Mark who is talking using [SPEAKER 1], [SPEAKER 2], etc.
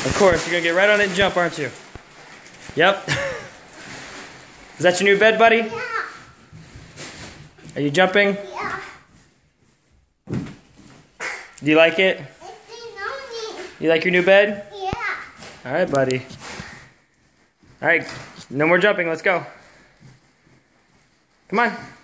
[SPEAKER 1] Of course, you're gonna get right on it and jump, aren't you? Yep. Is that your new bed, buddy?
[SPEAKER 2] Yeah.
[SPEAKER 1] Are you jumping?
[SPEAKER 2] Yeah.
[SPEAKER 1] Do you like it? You like your new bed?
[SPEAKER 2] Yeah.
[SPEAKER 1] Alright, buddy. Alright, no more jumping, let's go. Come on.